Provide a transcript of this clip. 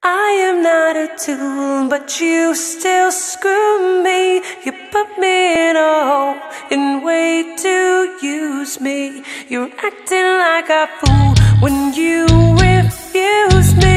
I am not a tool, but you still screw me. You put me in a hole and wait to use me. You're acting like a fool when you refuse me.